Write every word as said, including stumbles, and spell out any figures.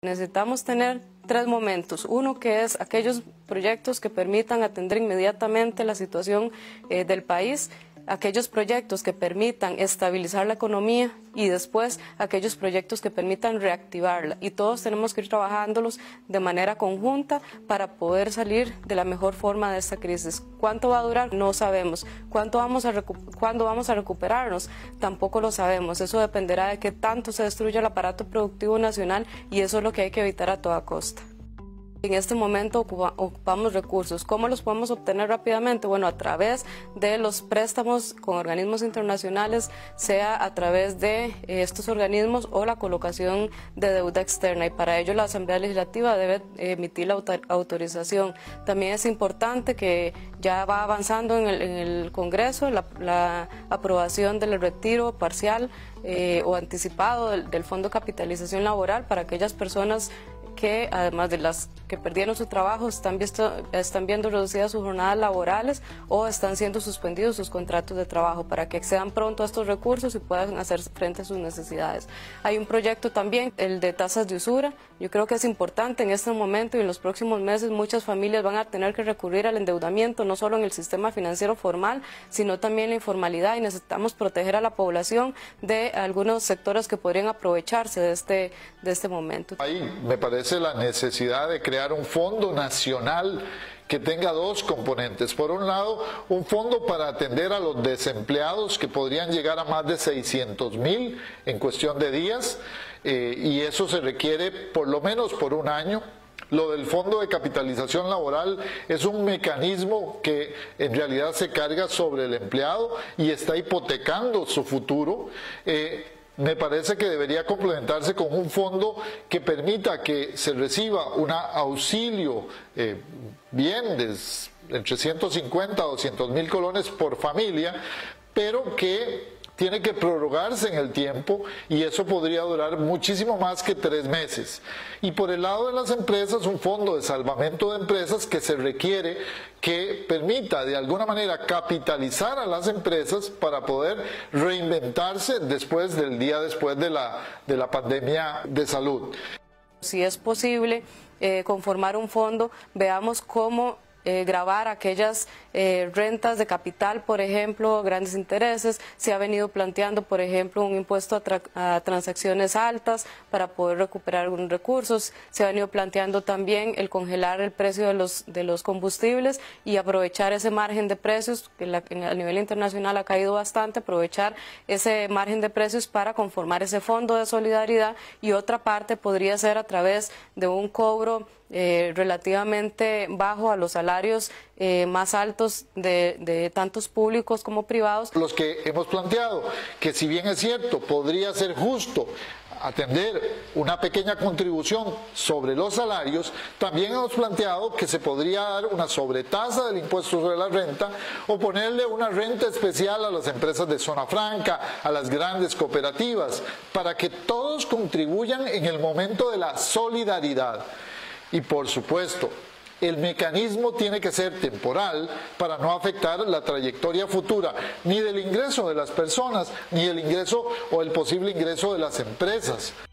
Necesitamos tener tres momentos. Uno, que es aquellos proyectos que permitan atender inmediatamente la situación eh, del país, aquellos proyectos que permitan estabilizar la economía y después aquellos proyectos que permitan reactivarla. Y todos tenemos que ir trabajándolos de manera conjunta para poder salir de la mejor forma de esta crisis. ¿Cuánto va a durar? No sabemos. ¿Cuánto vamos a ¿Cuándo vamos a recuperarnos? Tampoco lo sabemos. Eso dependerá de qué tanto se destruya el aparato productivo nacional y eso es lo que hay que evitar a toda costa. En este momento ocupamos recursos. ¿Cómo los podemos obtener rápidamente? Bueno, a través de los préstamos con organismos internacionales, sea a través de estos organismos o la colocación de deuda externa. Y para ello la Asamblea Legislativa debe emitir la autorización. También es importante que ya va avanzando en el, en el Congreso la, la aprobación del retiro parcial eh, o anticipado del, del Fondo de Capitalización Laboral para aquellas personas que además de las que perdieron su trabajo están, visto, están viendo reducidas sus jornadas laborales o están siendo suspendidos sus contratos de trabajo para que accedan pronto a estos recursos y puedan hacer frente a sus necesidades. Hay un proyecto también, el de tasas de usura. Yo creo que es importante en este momento y en los próximos meses muchas familias van a tener que recurrir al endeudamiento, no solo en el sistema financiero formal, sino también en la informalidad, y necesitamos proteger a la población de algunos sectores que podrían aprovecharse de este, de este momento. Ahí me parece la necesidad de crear un fondo nacional que tenga dos componentes. Por un lado, un fondo para atender a los desempleados que podrían llegar a más de seiscientos mil en cuestión de días, eh, y eso se requiere por lo menos por un año. Lo del Fondo de Capitalización Laboral es un mecanismo que en realidad se carga sobre el empleado y está hipotecando su futuro. Eh, Me parece que debería complementarse con un fondo que permita que se reciba un auxilio eh, bien de entre ciento cincuenta a doscientos mil colones por familia, pero que tiene que prorrogarse en el tiempo y eso podría durar muchísimo más que tres meses. Y por el lado de las empresas, un fondo de salvamento de empresas que se requiere que permita de alguna manera capitalizar a las empresas para poder reinventarse después del día después de la, de la pandemia de salud. Si es posible eh, conformar un fondo, veamos cómo Eh, gravar aquellas eh, rentas de capital, por ejemplo, grandes intereses. Se ha venido planteando, por ejemplo, un impuesto a, tra a transacciones altas para poder recuperar algunos recursos. Se ha venido planteando también el congelar el precio de los, de los combustibles y aprovechar ese margen de precios, que la, en, a nivel internacional ha caído bastante, aprovechar ese margen de precios para conformar ese fondo de solidaridad, y otra parte podría ser a través de un cobro Eh, relativamente bajo a los salarios eh, más altos de, de tantos públicos como privados. Los que hemos planteado que, si bien es cierto, podría ser justo atender una pequeña contribución sobre los salarios, también hemos planteado que se podría dar una sobretasa del impuesto sobre la renta o ponerle una renta especial a las empresas de zona franca, a las grandes cooperativas, para que todos contribuyan en el momento de la solidaridad. Y por supuesto, el mecanismo tiene que ser temporal para no afectar la trayectoria futura ni del ingreso de las personas, ni el ingreso o el posible ingreso de las empresas.